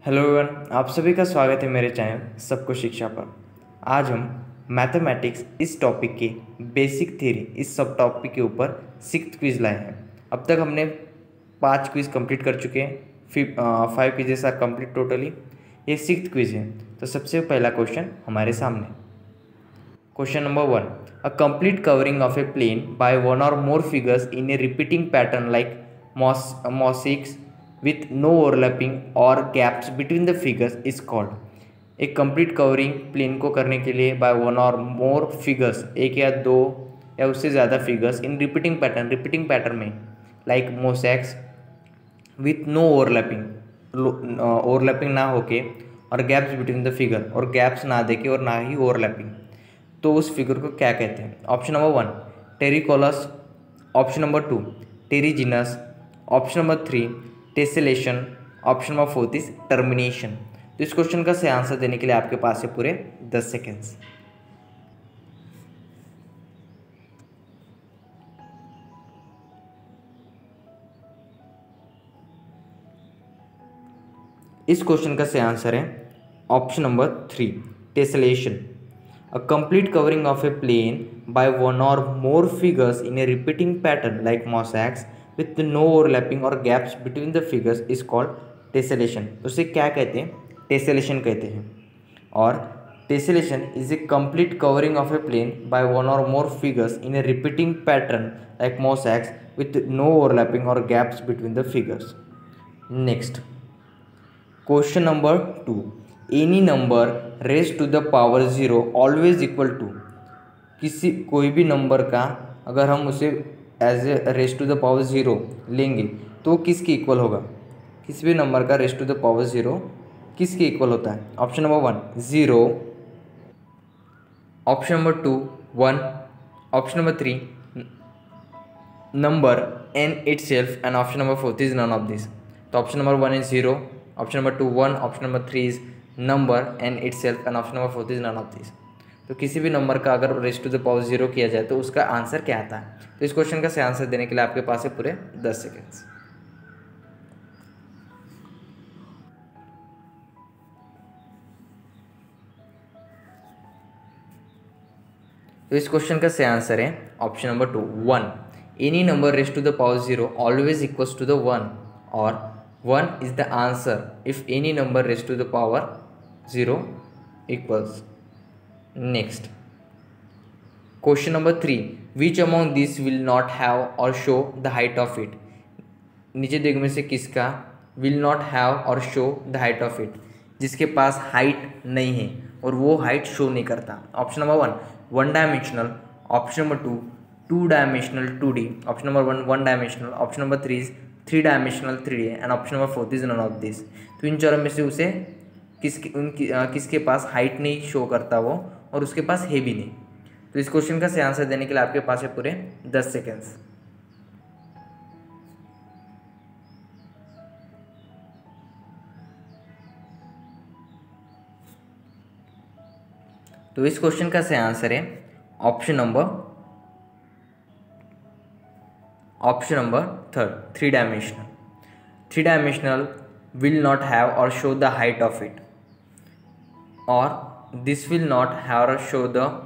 Hello everyone, आप सभी का स्वागत है मेरे चैनल सबको शिक्षा पर। आज हम मैथमेटिक्स इस टॉपिक के बेसिक थ्योरी इस सब टॉपिक के ऊपर 6th क्विज लाए हैं। अब तक हमने 5 क्विज कंप्लीट कर चुके हैं। 5 क्विजेस आर कंप्लीट टोटली। ये 6th क्विज है। तो सबसे पहला क्वेश्चन हमारे सामने। Question number 1, a complete covering of a plane by one or more figures in a repeating pattern like mosaics with no overlapping or gaps between the figures is called। एक complete covering plane को करने के लिए bye one or more figures, एक या दो या उससे ज़्यादा फिगर्स इन रिपीटिंग पैटर्न में like mosaics with no overlapping ना होके और गैप्स बिटवीन द फिगर, और गैप्स ना देके और ना ही ओवरलैपिंग, तो उस फिगर को क्या कहते हैं? Option number 1 terricolous, option number 2 terrigenous, option number 3 tessellation, option number 4 is termination. तो इस क्वेश्चन का सही आंसर देने के लिए आपके पास है पूरे 10 सेकेंड्स। इस क्वेश्चन का सही आंसर है option number 3 tessellation. A complete covering of a plane by one or more figures in a repeating pattern like mosaics with no overlapping or gaps between the figures is called tessellation. उसे क्या कहते हैं? Tessellation कहते हैं। और tessellation is a complete covering of a plane by one or more figures in a repeating pattern like mosaics with no overlapping or gaps between the figures. Next question number 2, any number raise to the power 0 always equal to. कोई भी number का अगर हम उसे as a raise to the power 0 लेंगे तो किसके equal होगा? किसी भी नंबर का रेज टू द पावर 0 किसके इक्वल होता है? Option number 1 0, option number 2 1, option number 3 number n itself, and option number 4 is none of this. तो option number 1 is 0, option number 2 1, option number 3 is number n itself, and option number 4 is none of this. तो किसी भी number का अगर raise to the power 0 किया जाए तो उसका आंसर क्या आता है? तो इस क्वेश्चन का सही आंसर देने के लिए आपके पास है पूरे 10 सेकेंड्स। तो इस क्वेश्चन का सही आंसर है option number 2 1। Any number raise to the power 0 always equals to the 1, और 1 is the answer if any number raise to the power 0 equals. Next question number 3, which among this will not have or show the height of it. नीचे दिए में से किसका will not have or show the height of it? जिसके पास height नहीं है और वो हाइट शो नहीं करता। Option number 1 1 dimensional, option number 2 2 dimensional 2D, option number 1 1 dimensional, option number 3 3 dimensional 3D, and option number 4 is none of this. तो इन चारों में से उसे किसके पास हाइट नहीं शो करता वो, और उसके पास है भी नहीं। तो इस क्वेश्चन का सही आंसर देने के लिए आपके पास है पूरे 10 सेकेंड्स। तो इस क्वेश्चन का सही आंसर है option number 3 3 dimensional. 3 dimensional will not have or show the height of it, और this will not have or show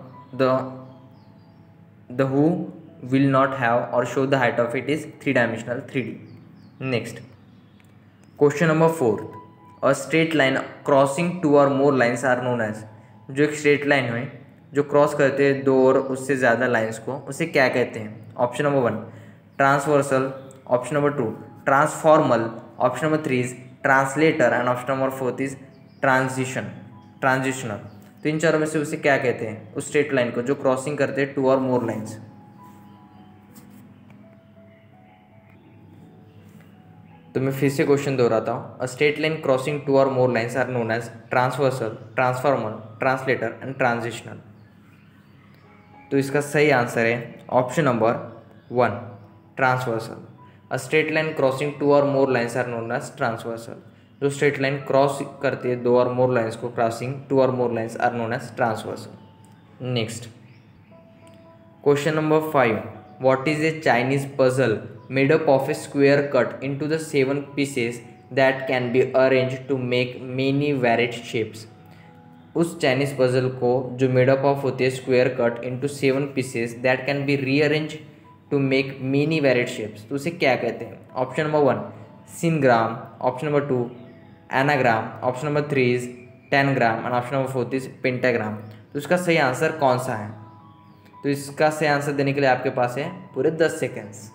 the who will not have or show the height of it is 3 dimensional 3D. Next question number 4, a straight line crossing 2 or more lines are known as। जो एक straight line है जो cross करते हैं 2 और उससे ज़्यादा lines को, उसे क्या कहते हैं? Option number 1 transversal, option number 2 transformal, option number 3 is translator, and option number 4 is transitional. तो इन चारों में से उसे क्या कहते हैं? उस स्ट्रेट लाइन को जो क्रॉसिंग करते हैं 2 और मोर लाइंस। तो मैं फिर से क्वेश्चन दोहराता हूँ। अ straight line crossing 2 or more lines are known as transversal, transformal, translator and transitional. तो इसका सही आंसर है option number 1 transversal. A straight line crossing 2 or more lines are known as transversal. जो स्ट्रेट लाइन क्रॉस करते हैं 2 or more lines को, crossing 2 or more lines are known as transversal. Next question number 5, what is a Chinese puzzle made up of a square cut into the 7 pieces that can be arrange to make many varied shapes. उस Chinese puzzle को जो made up of होती है square cut into 7 pieces that can be rearrange to make many varied shapes, तो उसे क्या कहते हैं? Option number 1 सिनग्राम, option number 2 anagram, option number 3 is tangram and option number 4 is pentagram. तो इसका सही आंसर कौन सा है? तो इसका सही आंसर देने के लिए आपके पास है पूरे 10 सेकेंड्स।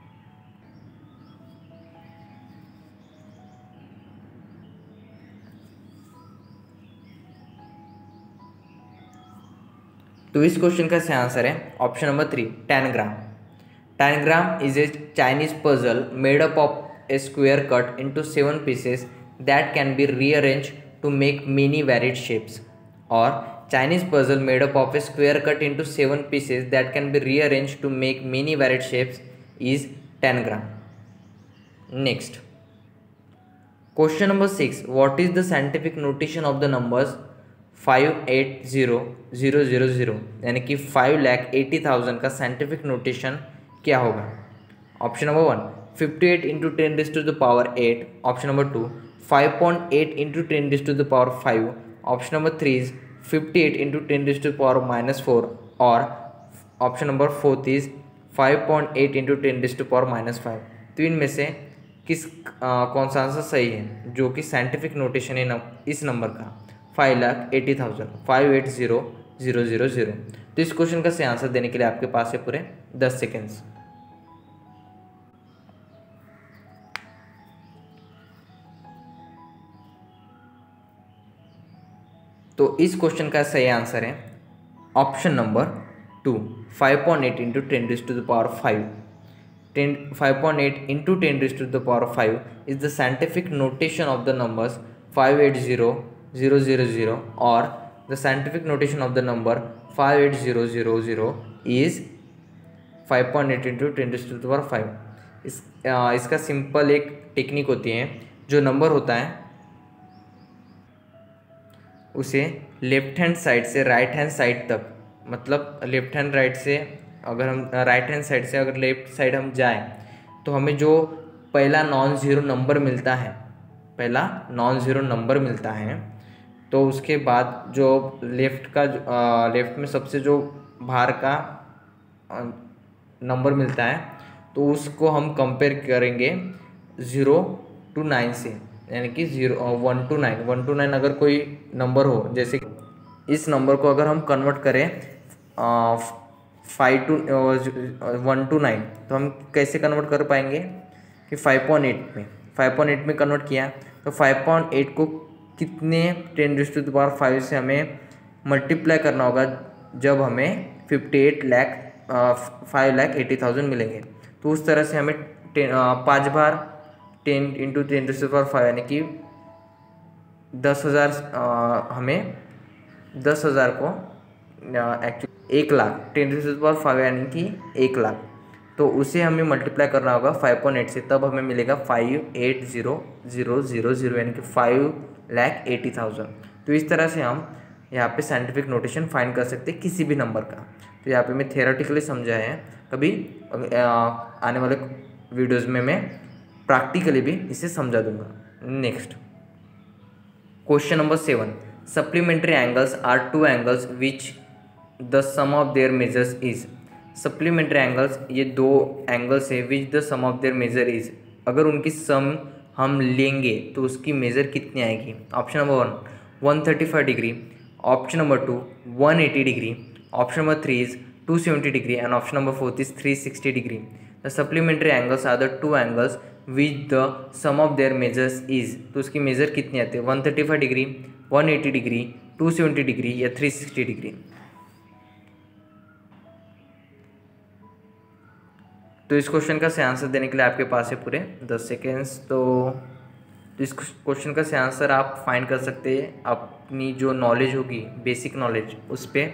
तो इस क्वेश्चन का सही आंसर है option number 3 tangram. Tangram is a Chinese puzzle made up of a square cut into 7 pieces that can be rearrange to make many varied shapes. और Chinese puzzle made up of a square cut into 7 pieces that can be rearrange to make many varied shapes is tangram. Next question number 6 what is the scientific notation of the numbers 580000, यानी कि 5,80,000 का scientific notation क्या होगा? Option number 1 58 into 10⁻8, option number 2 5.8 into 10⁻5, option number 3 is 58 into 10⁻⁻4 और option number 4 is 5.8 into 10⁻�5। तो इनमें से कौन सा आंसर सही है जो कि साइंटिफिक नोटेशन है इस नंबर का 5,80,000 580,000। तो इस क्वेश्चन का सही आंसर देने के लिए आपके पास है पूरे 10 सेकेंड्स। तो इस क्वेश्चन का सही आंसर है option number 2 5.8 into 10⁻5। 5.8 into 10⁻5 is the scientific notation of the numbers 580,000 और the scientific notation of the number 58000 is 5.8 into 10⁻5। इसका सिंपल एक टेक्निक होती है, जो नंबर होता है उसे लेफ्ट हैंड साइड से राइट हैंड साइड तक, मतलब लेफ्ट हैंड राइट से अगर हम राइट हैंड साइड से अगर लेफ्ट साइड हम जाएं तो हमें जो पहला नॉन ज़ीरो नंबर मिलता है, तो उसके बाद जो लेफ्ट में सबसे जो बाहर का नंबर मिलता है तो उसको हम कंपेयर करेंगे 0 to 9 से, यानी कि 1 to 9 अगर कोई नंबर हो, जैसे इस नंबर को अगर हम कन्वर्ट करें 1 to 9 तो हम कैसे कन्वर्ट कर पाएंगे कि 5.8 में कन्वर्ट किया तो 5.8 को कितने 10⁻5 से हमें मल्टीप्लाई करना होगा जब हमें 5,80,000 मिलेंगे। तो उस तरह से हमें 5 बार 10 इंटू 10⁻5 यानी कि 10,000 हमें 10,000 को एक्चुअली 1,00,000 10⁻5 यानी कि 1,00,000, तो उसे हमें मल्टीप्लाई करना होगा 5.8 से, तब हमें मिलेगा 580,000 यानी कि 5,80,000। तो इस तरह से हम यहाँ पे साइंटिफिक नोटेशन फाइंड कर सकते हैं किसी भी नंबर का। तो यहाँ पे मैं थियोरेटिकली समझा है, कभी आने वाले वीडियोज़ में मैं प्रैक्टिकली भी इसे समझा दूंगा। Next question number 7 supplementary angles are two angles which the sum of their measures is. Supplementary angles ये दो एंगल्स है which the sum of their measure is, अगर उनकी सम हम लेंगे तो उसकी मेजर कितनी आएगी? Option number 1 135 degree, option number 2 180 degree, option number 3 is 270 degree and option number 4 is 360 degree. The supplementary angles are the two angles which the sum of their measures is, तो उसकी मेजर कितनी आती है? 135 degree, 180 degree, 270 degree या 360 degree. तो इस question का सही आंसर देने के लिए आपके पास है पूरे 10 सेकेंड्स। तो इस क्वेश्चन का सही आंसर आप फाइंड कर सकते हैं अपनी जो नॉलेज होगी, बेसिक नॉलेज, उस पर।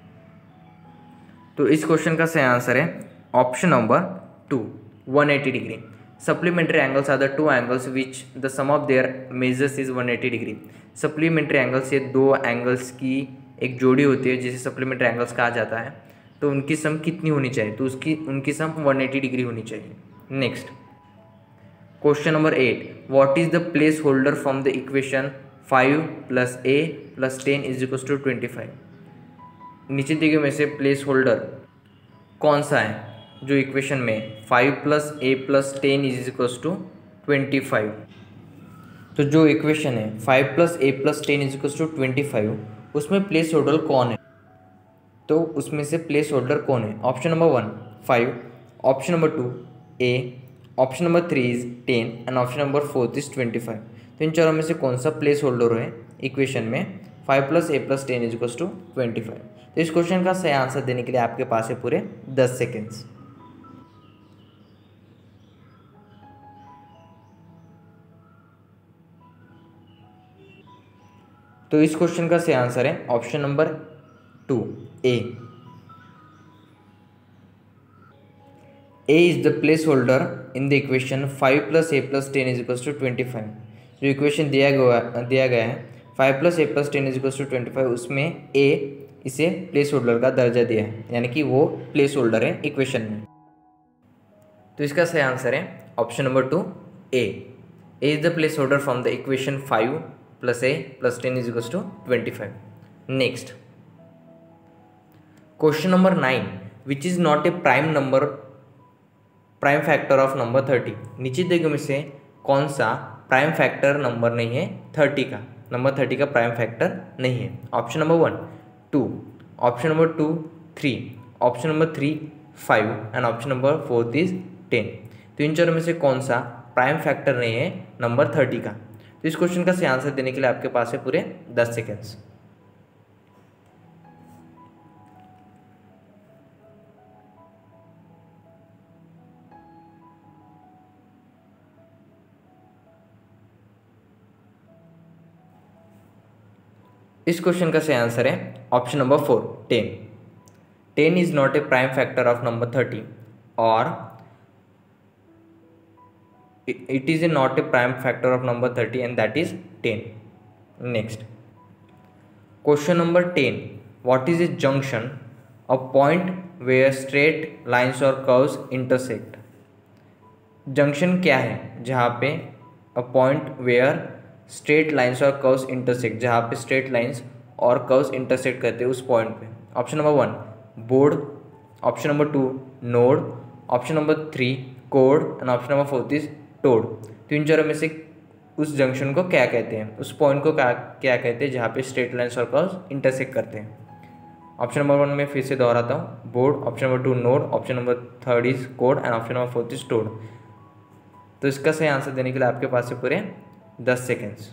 तो इस क्वेश्चन का सही आंसर है option number 2 180 degree. Supplementary angles are the two angles which the sum of their measures is 180 degree. Supplementary angles ये दो एंगल्स की एक जोड़ी होती है जिसे सप्लीमेंट्री एंगल्स कहा जाता है। तो उनकी सम कितनी होनी चाहिए? तो उनकी सम 180 डिग्री होनी चाहिए। Next question number 8, what is the place holder from the equation 5 + a + 10 = 25। नीचे दिए गए में से प्लेस होल्डर कौन सा है जो इक्वेशन में 5 + a + 10 = 25। तो जो इक्वेशन है 5 + a + 10 = 25, उसमें प्लेस होल्डर कौन है? तो उसमें से प्लेस होल्डर कौन है? Option number 1 5, option number 2 a, option number 3 is 10 and option number 4 is 25। तो इन चारों में से कौन सा प्लेस होल्डर है इक्वेशन में 5 + a + 10 = 25? तो इस क्वेश्चन का सही आंसर देने के लिए आपके पास है पूरे 10 सेकेंड्स। तो इस क्वेश्चन का सही आंसर है option number 2 A. A is the placeholder in the equation 5 + a + 10 = 25। जो इक्वेशन दिया गया है 5 + a + 10 = 25, उसमें a इसे प्लेस होल्डर का दर्जा दिया है, यानी कि वो प्लेस होल्डर है इक्वेशन में। तो इसका सही आंसर है option number 2 A. A is the placeholder from the equation 5 + a + 10 = 25। Next question number 9, which is not a prime factor of number 30। नीचे दिए गए में से कौन सा प्राइम फैक्टर नंबर नहीं है 30 का? नंबर 30 का प्राइम फैक्टर नहीं है। Option number 1 2, option number 2 3, option number 3 5 and option number 4 is 10। तो इन चारों में से कौन सा प्राइम फैक्टर नहीं है नंबर 30 का? तो इस क्वेश्चन का सही आंसर देने के लिए आपके पास है पूरे 10 सेकेंड्स। इस क्वेश्चन का सही आंसर है option number 4 10। 10 is not a prime factor of number 30 और it is not a prime factor of number 30 and that is 10. Next question number 10, what is a junction? A point where straight lines or curves intersect। Junction क्या है जहाँ पे a point where straight lines और curves intersect, जहाँ पे straight lines और curves intersect करते हैं उस पॉइंट पे। Option number 1 board, option number 2 node, option number 3 code and option number 4 is toad. तो इन चारों में से उस जंक्शन को क्या कहते हैं, उस पॉइंट को क्या कहते हैं जहाँ पे स्ट्रेट लाइन्स और कर्व्स इंटरसेक्ट करते हैं? ऑप्शन नंबर 1 में फिर से दोहराता हूँ, board, option number 2 node, option number 3 is code and option number 4 is toad. तो इसका सही आंसर देने के लिए आपके पास है पूरे 10 सेकेंड्स।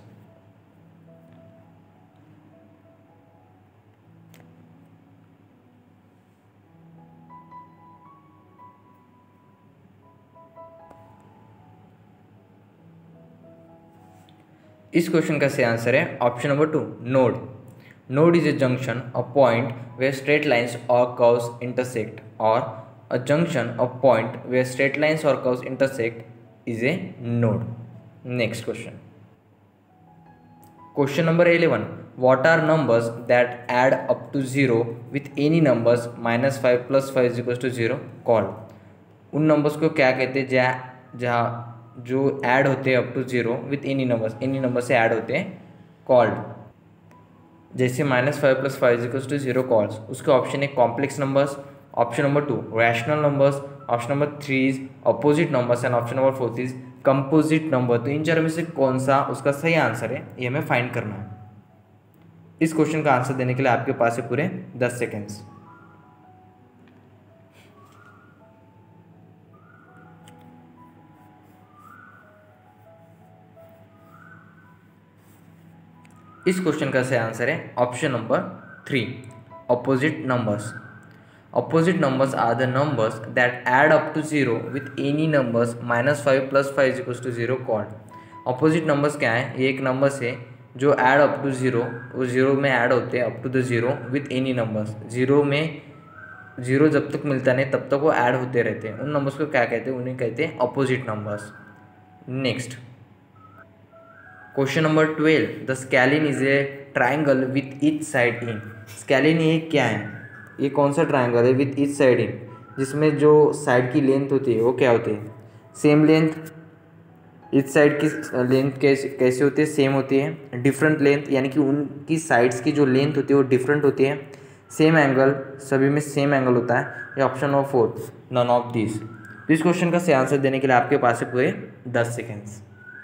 इस क्वेश्चन का सही आंसर है option number 2 node. Node is a junction, a point where straight lines और कर्व्स इंटरसेक्ट, और a junction, a point where straight lines और curves intersect is a node. Next question, question number 11, what are numbers that add up to 0 with any numbers -5 + 5 = 0 called? उन numbers को क्या कहते हैं जहाँ जो ऐड होते हैं up to 0 with any number से ऐड होते हैं कॉल्ड? जैसे -5 + 5 = 0 कॉल्ड्स, उसके ऑप्शन है complex numbers, option number 2 rational numbers, option number 3 is opposite numbers and option number 4 is composite number. तो इन चारों में से कौन सा उसका सही आंसर है ये हमें फाइंड करना है। इस क्वेश्चन का आंसर देने के लिए आपके पास है पूरे 10 सेकेंड्स। इस क्वेश्चन का सही आंसर है option number 3 opposite numbers. Opposite numbers are the numbers that add up to 0 with any numbers -5 + 5 = 0 called. Opposite numbers क्या है? ये एक नंबर्स है जो ऐड अप टू 0, वो 0 में ऐड होते हैं up to the 0 with any numbers. 0 में 0 जब तक मिलता नहीं तब तक वो ऐड होते रहते हैं। उन नंबर्स को क्या कहते हैं? उन्हें कहते हैं opposite numbers. Next question number 12, the scalene is a triangle with each side in. Scalene ये क्या है? ये कौन सा ट्राइंगल है विथ ईच साइड इन, जिसमें जो साइड की लेंथ होती है वो क्या होती है? सेम लेंथ इस साइड की लेंथ कैसे होती है, सेम होती है। डिफरेंट लेंथ यानी कि उनकी साइड्स की जो लेंथ होती है वो डिफरेंट होती है। सेम एंगल, सभी में सेम एंगल होता है। ये option number 4, none of this. इस क्वेश्चन का सही आंसर देने के लिए आपके पास है पूरे 10 सेकेंड्स।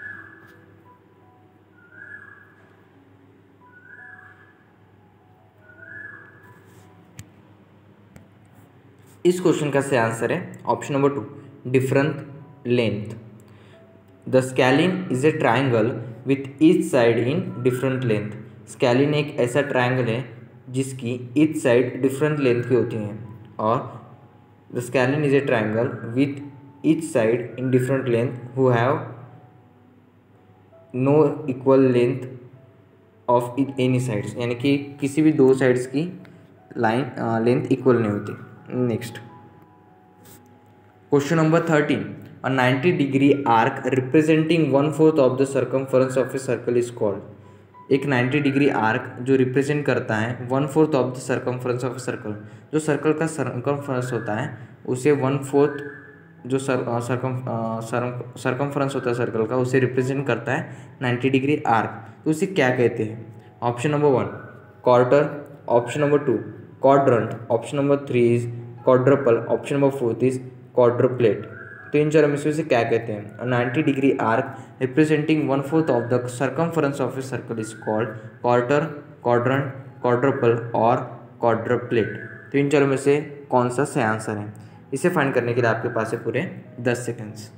इस क्वेश्चन का सही आंसर है option number 2, different length. The scalene is a triangle with each side in different length. Scalene एक ऐसा ट्राइंगल है जिसकी ईच साइड डिफरेंट लेंथ की होती हैं, और the scalene is a triangle with each side in different length who have no equal length of any sides, यानी कि किसी भी दो साइड्स की लेंथ इक्वल नहीं होती। Next question number 13, a 90-degree arc representing 1/4 of the circumference of a circle is called। एक 90 degree arc जो रिप्रेजेंट करता है 1/4 of the circumference of a circle, जो सर्कल का सर्कमफ्रेंस होता है उसे 1/4 जो सर्कमफ्रेंस होता है सर्कल का, उसे रिप्रेजेंट करता है 90 डिग्री आर्क। तो उसे क्या कहते हैं? Option number 1 quarter, option number 2 quadrant, option number 3 is quadruple, option number 4 is quadruplet. तो इन चारों में से उसे क्या कहते हैं? 90 degree arc representing 1/4 of the circumference of a circle is called quarter, quadrant, quadruple और क्वाड्रप्लेट। तो इन चारों में से कौन सा सही आंसर है? इसे फाइंड करने के लिए आपके पास है पूरे 10 सेकेंड्स।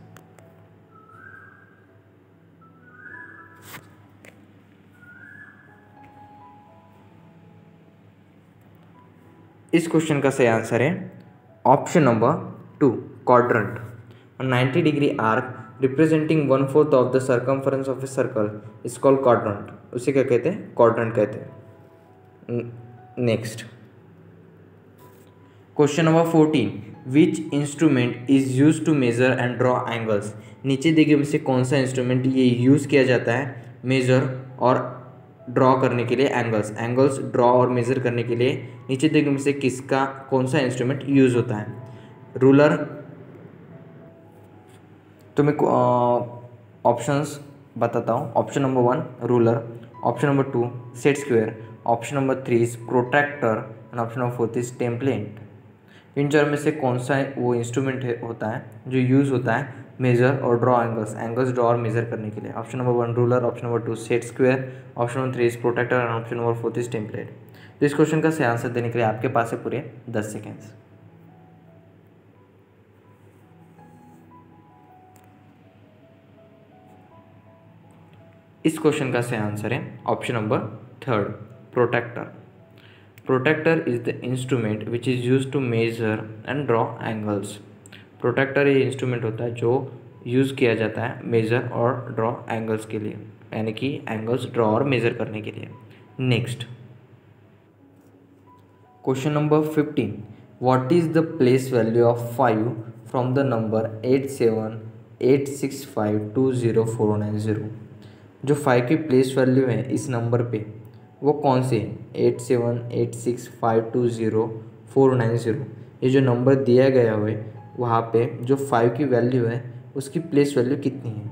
इस क्वेश्चन का सही आंसर है option number 2 quadrant. 90 degree arc representing 1/4 of the circumference of a circle is called quadrant. उसे क्या कहते हैं? क्वाड्रंट कहते हैं। Next question number 14, which instrument is use to measure and draw angles. नीचे दिए में से कौन सा इंस्ट्रूमेंट ये यूज़ किया जाता है मेजर और ड्रॉ करने के लिए एंगल्स ड्रॉ और मेजर करने के लिए नीचे दिए में से किसका कौन सा इंस्ट्रूमेंट यूज होता है? रूलर। तो मैं ऑप्शंस बताता हूँ। Option number 1 ruler, option number 2 set square, option number 3 is protractor and option number 4 is template. इन चार में से कौन सा वो इंस्ट्रूमेंट होता है जो यूज़ होता है मेजर और ड्रॉ एंगल्स ड्रॉ और मेजर करने के लिए? Option number 1 ruler, option number 2 set square, option number 3 is protractor and option number 4 is template. तो इस क्वेश्चन का सही आंसर देने के लिए आपके पास है पूरे 10 सेकेंड्स। इस क्वेश्चन का सही आंसर है option number 3 protractor. Protractor is the instrument which is use to measure and draw angles. Protractor ये इंस्ट्रूमेंट होता है जो यूज़ किया जाता है मेजर और ड्रॉ एंगल्स के लिए, यानी कि एंगल्स ड्रॉ और मेजर करने के लिए। Next question number 15, what is the place value of 5 from the number 8786520490। जो 5 की प्लेस वैल्यू है इस नंबर पे वो कौन से है? 8786520490। ये जो नंबर दिया गया हुआ है वहाँ पे जो 5 की वैल्यू है उसकी प्लेस वैल्यू कितनी है?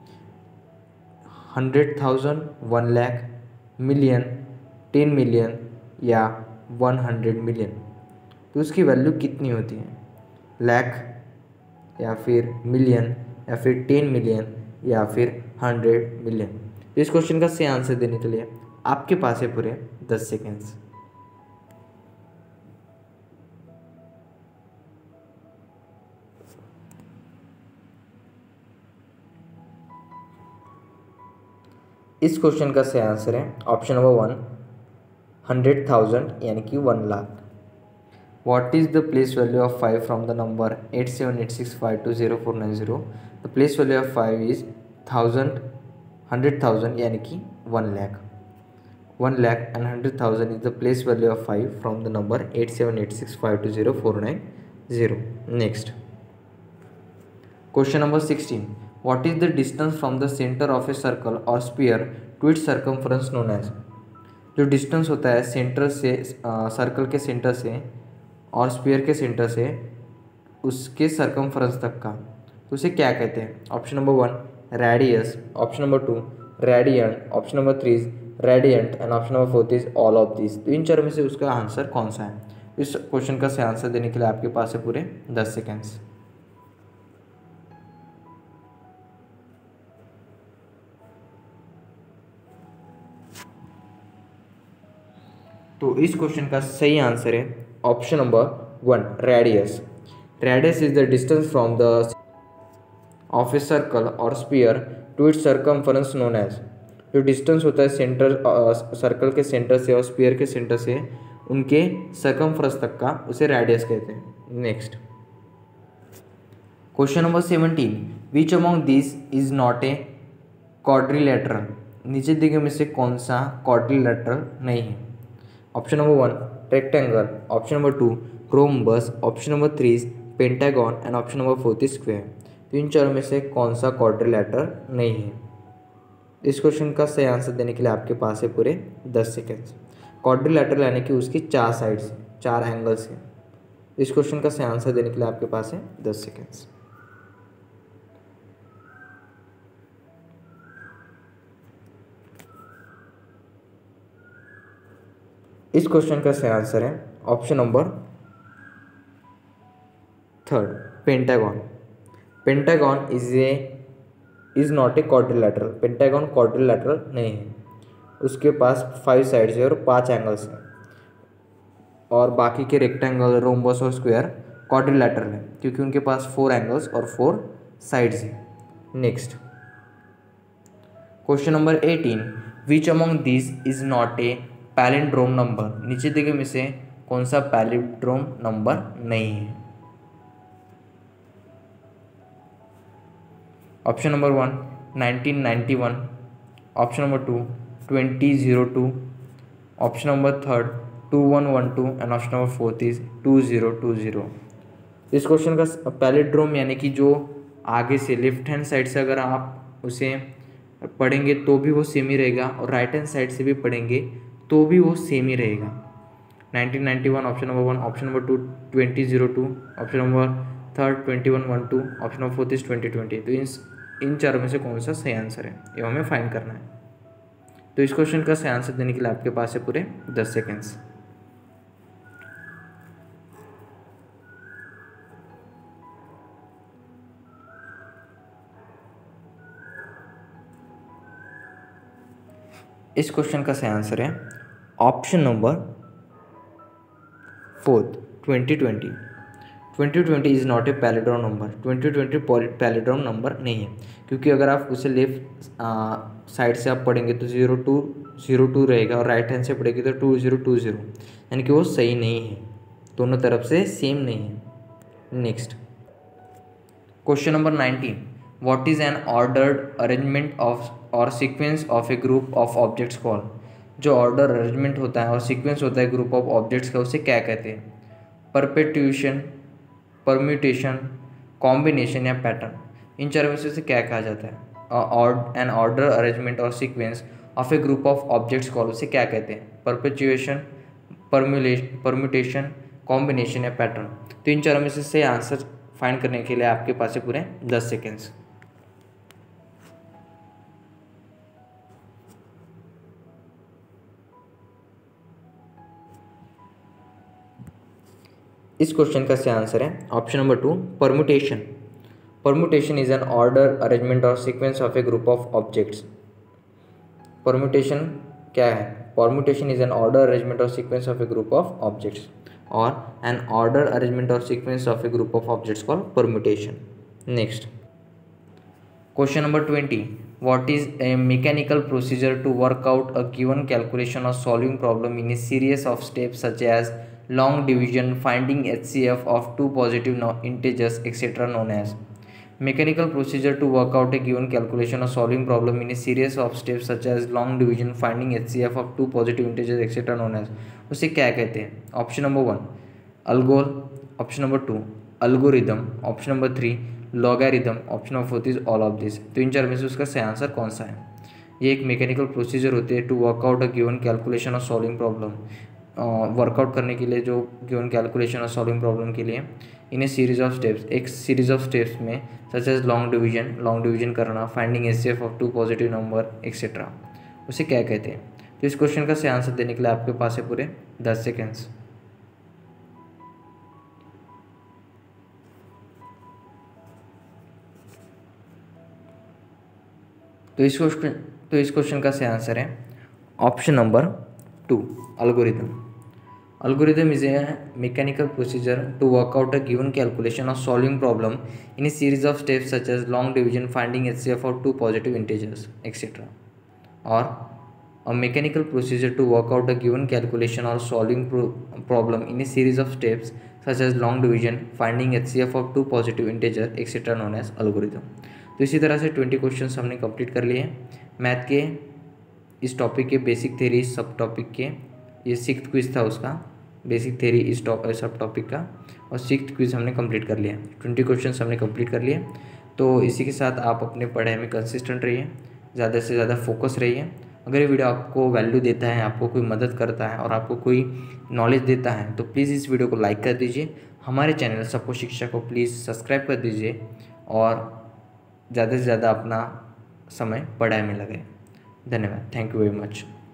100,000, 1 लाख, मिलियन, 10 मिलियन या 100 मिलियन। तो उसकी वैल्यू कितनी होती है? लाख या फिर मिलियन या फिर 10 मिलियन या फिर 100 मिलियन। इस क्वेश्चन का सही आंसर देने के लिए आपके पास है पूरे 10 सेकेंड्स। इस क्वेश्चन का सही आंसर है ऑप्शन नंबर 1 100,000 यानी कि 1 lakh. What is the place value of 5 from the number 8786520490। The place value of 5 is 100,000 यानी कि 1 lakh. 1 lakh and 100,000 is the place value of 5 from the number 8786520490. Next question number 16, what is the distance from the center of a circle or sphere to its circumference known as। जो distance होता है centre से circle के centre से और sphere के centre से उसके सर्कमफ्रेंस तक का, तो उसे क्या कहते हैं? Option number 1 radius, option number 2 radiant, option number 3 is radiant and option number 4 is all of these। तो इन चार में से उसका आंसर कौन सा है? इस क्वेश्चन का सही आंसर देने के लिए आपके पास है पूरे 10 सेकेंड्स। तो इस क्वेश्चन का सही आंसर है option number 1 radius. Radius is the distance from the of a circle और sphere to its circumference known as. जो डिस्टेंस होता है सेंटर सर्कल के सेंटर से और स्फीयर के सेंटर से उनके सर्कमफरेंस तक का, उसे रेडियस कहते हैं। Next question number 17, which among this is not a quadrilateral. नीचे दिए में से कौन सा क्वाड्रिलेटरल नहीं है? Option number 1 rectangle, option number 2 rhombus, option number 3 pentagon and option number 4 square. तो इन चारों में से कौन सा क्वाड्रिलेटरल नहीं है? इस क्वेश्चन का सही आंसर देने के लिए आपके पास है पूरे 10 सेकेंड्स। क्वाड्रिलेटरल यानी कि उसकी 4 साइड्स, 4 एंगल्स हैं। इस क्वेश्चन का सही आंसर देने के लिए आपके पास है 10 सेकेंड्स। इस क्वेश्चन का सही आंसर है option number 3 pentagon. Pentagon is not a quadrilateral. Pentagon quadrilateral नहीं है, उसके पास 5 साइड्स है और 5 एंगल्स हैं। और बाकी के रेक्टेंगल, रोम्बस और स्क्वायर क्वाड्रिलेटरल है क्योंकि उनके पास 4 एंगल्स और 4 साइड्स हैं। Next question number 18, which among this is not a palindrome number. नीचे दिए में से कौन सा पैलिंड्रोम नंबर नहीं है? Option number 1 1991, option number 2 2002, option number 3 2112 and option number 4 is 2020। इस क्वेश्चन का पैलिंड्रोम यानी कि जो आगे से लेफ्ट हैंड साइड से अगर आप उसे पढ़ेंगे तो भी वो सेम ही रहेगा और राइट हैंड साइड से भी पढ़ेंगे तो भी वो सेम ही रहेगा। 1991 option number 1, option number 2 2002, option number 3 2112, option number 4 is 2020। तो इन चारों में से कौन सा सही आंसर है ये हमें फाइंड करना है। तो इस क्वेश्चन का सही आंसर देने के लिए आपके पास है पूरे 10 सेकेंड्स। इस क्वेश्चन का सही आंसर है option number 4 2020। 2020 is not a palindrome number. 2020 palindrome number नहीं है क्योंकि अगर आप उसे लेफ्ट साइड से आप पढ़ेंगे तो 0202 रहेगा और राइट हैंड से पढ़ेंगे तो 2020, यानी कि वो सही नहीं है, दोनों तरफ से सेम नहीं है। Next question number 19, what is an ordered arrangement of और sequence of a group of objects called. जो ऑर्डर अरेंजमेंट होता है और सीक्वेंस होता है ग्रुप ऑफ ऑब्जेक्ट्स का, उसे क्या कहते हैं? परपेट्यूशन, परम्यूटेशन, कॉम्बिनेशन या पैटर्न। इन चारों में से क्या कहा जाता है? एन ऑर्डर अरेंजमेंट और sequence of a group of objects call, उसे क्या कहते हैं? परपेचुएशन, परम्यूटेशन, कॉम्बिनेशन या पैटर्न। तो इन चारों में से आंसर फाइंड करने के लिए आपके पास है पूरे 10 सेकेंड्स। इस क्वेश्चन का सही आंसर है option number 2 permutation. Permutation is an order arrangement और sequence of a group of objects. Permutation क्या है? Permutation is an order arrangement और sequence of a group of objects, और एन ऑर्डर अरेंजमेंट और sequence of a group of objects called permutation. Next question number 20, what is a mechanical procedure to work out a given calculation or solving problem in a series of steps such as long division, finding HCF of two positive integers, etc. known as? Mechanical procedure to work out a given calculation or solving problem in a series of steps such as long division, finding HCF of two positive integers, etc. known as, उसे क्या कहते हैं? Option number 1 algol, option number 2 algorithm, option number 3 logarithm, option number 4 is all of this. तो इन चार में से उसका सही आंसर कौन सा है? ये एक मैकेनिकल प्रोसीजर होती है to work out a given calculation और सॉल्विंग प्रॉब्लम वर्कआउट करने के लिए जो गिवन कैलकुलेशन और सॉल्विंग प्रॉब्लम के लिए in a series of steps, एक सीरीज ऑफ स्टेप्स में सच एज लॉन्ग डिवीजन करना, finding HCF of two positive number etcetera, उसे क्या कहते हैं। तो इस क्वेश्चन का सही आंसर देने के लिए आपके पास है पूरे 10 सेकेंड्स। तो इस क्वेश्चन का सही आंसर है option number 2, algorithm. Algorithm is a mechanical procedure to work out a given calculation or solving problem in a series of steps such as long division, finding HCF of two positive integers, etc. Or a mechanical procedure to work out a given calculation or solving problem in a series of steps such as long division, finding HCF of two positive integer, etc. known as algorithm. तो इसी तरह से 20 question हमने complete कर लिए math के इस topic के बेसिक थ्योरी सब टॉपिक के। ये 6th क्विज था उसका, बेसिक थ्योरी इस सब टॉपिक का, और 6th क्विज हमने कंप्लीट कर लिया। 20 क्वेश्चन हमने कंप्लीट कर लिए। तो इसी के साथ आप अपने पढ़ाई में कंसिस्टेंट रहिए, ज़्यादा से ज़्यादा फोकस रहिए। अगर ये वीडियो आपको वैल्यू देता है, आपको कोई मदद करता है और आपको कोई नॉलेज देता है तो प्लीज़ इस वीडियो को लाइक कर दीजिए। हमारे चैनल सबको शिक्षा को प्लीज़ सब्सक्राइब कर दीजिए और ज़्यादा से ज़्यादा अपना समय पढ़ाई में लगाएं। धन्यवाद। Thank you very much.